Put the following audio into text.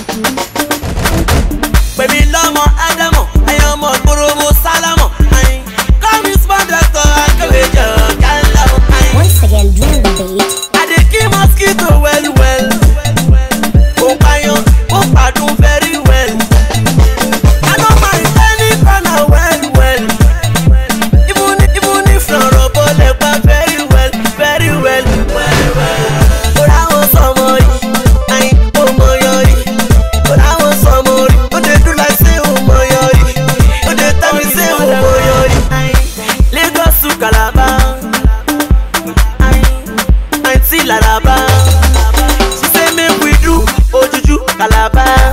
Baby lọ́mọ Ádámọ̀, ẹ̀yin ọmọ gbòòrò mo sálámọ̀. Come is my doctor, I can be your gala. Once again, drill the beat. I dey kill mosquito well well. Compayon, compadun very well. I don't mind any corner well well. Even if you're a bullet, but very well, very well, well well. But I want some more, oh my yori. But I want some more. But they do like say oh my yori. But they tell me say oh my yori. Lagos to Calabar. Laraba. She say make we do Ojuju Calabar.